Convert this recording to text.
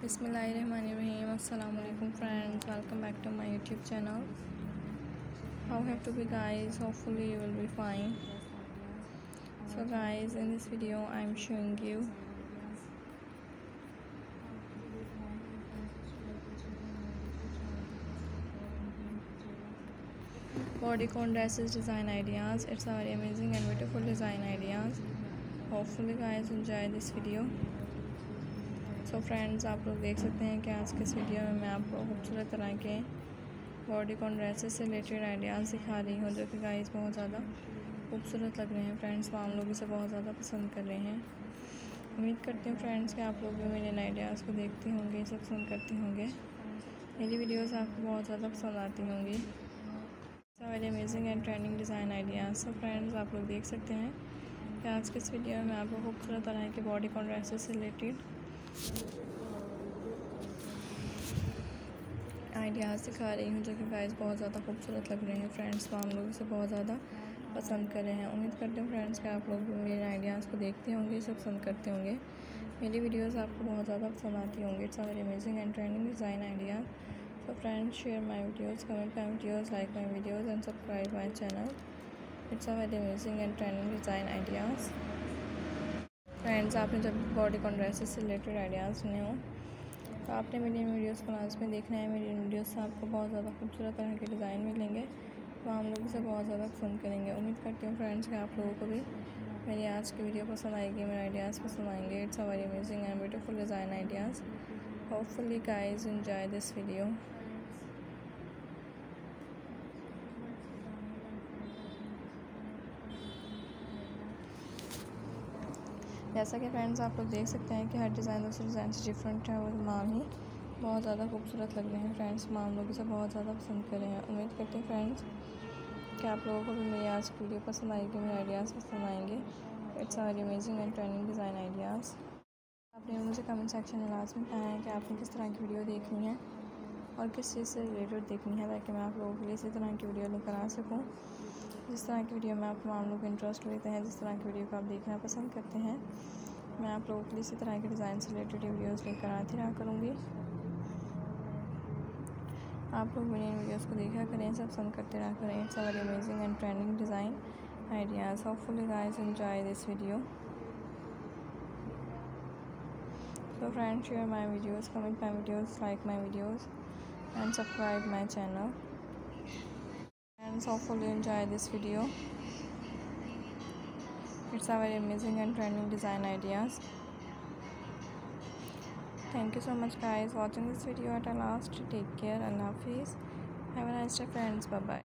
Bismillahirrahmanirrahim. Assalamualaikum friends, welcome back to my YouTube channel. How have to be guys? Hopefully you will be fine. So guys, in this video I'm showing you bodycon dresses design ideas. It's a very amazing and beautiful design ideas. Hopefully guys enjoy this video. So friends, आप लोग देख सकते हैं कि आज के इस video में मैं आपको खूबसूरत तरह के बॉडीकॉन ड्रेसेस से रिलेटेड आइडियाज़ दिखा रही हूँ, जो कि गाइस बहुत ज़्यादा खूबसूरत लग रहे हैं। फ्रेंड्स, आप लोग इसे बहुत ज़्यादा पसंद कर रहे हैं। उम्मीद करती हूँ फ्रेंड्स कि आप लोग भी मेरे आइडियाज़ को देखते होंगे, इसे पसंद करते होंगे। मेरी वीडियोज़ आपको बहुत ज़्यादा पसंद आती होंगी। Very amazing and trending design ideas. So friends, आप लोग देख सकते हैं कि आज के इस वीडियो में मैं आपको खूबसूरत तरह के बॉडीकॉन ड्रेसेस से रिलेटेड आइडियाज़ दिखा रही हूँ, जो कि गाइस बहुत ज़्यादा खूबसूरत लग रहे हैं। फ्रेंड्स, तो हम लोग इसे बहुत ज़्यादा पसंद कर रहे हैं। उम्मीद करते हैं फ्रेंड्स कि आप लोग भी मेरे आइडियाज़ को देखते होंगे, इसे पसंद करते होंगे। मेरी वीडियोस आपको बहुत ज़्यादा पसंद आती होंगी। It's a very amazing and trending design idea. So friends, share my videos, comment my videos, like my videos and subscribe my channel. It's a very amazing and trending design ideas. Friends, आपने जब bodycon dresses से related ideas सुने हो तो आपने मेरी videos को last में देखना है। मेरी वीडियोस से आपको बहुत ज़्यादा खूबसूरत तरह के डिज़ाइन मिलेंगे, तो हम लोग इसे बहुत ज़्यादा पसंद करेंगे। उम्मीद करती हूँ फ्रेंड्स कि आप लोगों को भी मेरी आज की वीडियो पसंद आएगी, मेरे आइडियाज़ पसंद आएंगे। It's a very amazing and beautiful design ideas. Hopefully guys enjoy this video. जैसा कि फ्रेंड्स आप लोग देख सकते हैं कि हर डिज़ाइन दूसरे डिज़ाइन से डिफरेंट है और तमाम ही बहुत ज़्यादा खूबसूरत लग रहे हैं। फ्रेंड्स, हम लोग इसे बहुत ज़्यादा पसंद कर रहे हैं। उम्मीद करते हैं फ्रेंड्स कि आप लोगों को भी मेरी आज की वीडियो पसंद आएगी, मेरे आइडियाज़ पसंद आएंगे। It's a very amazing and trending design ideas. आपने मुझे कमेंट सेक्शन में लाजमी कहा है कि आपने किस तरह की वीडियो देखनी है और किस चीज़ से रिलेटेड देखनी है, ताकि मैं आप लोगों के लिए इसी तरह की वीडियो लेकर आ सकूँ, जिस तरह की वीडियो में आप तमाम लोग इंटरेस्ट लेते हैं, जिस तरह की वीडियो को आप देखना पसंद करते हैं। मैं आप लोगों के लिए इसी तरह के डिज़ाइन से रिलेटेड वीडियोज़ लेकर आती रहा करूँगी। आप लोग मेरी वीडियोज़ को देखा करें, सब पसंद करते रहा करें। It's a very amazing and trending design ideas. Hopefully guys enjoy this video. So friends, share my videos, comment my videos, like my videos and subscribe my channel. And hopefully enjoy this video. It's a very amazing and trending design ideas. Thank you so much guys watching this video at last. Take care. Allah Hafiz. Have a nice day friends. Bye bye.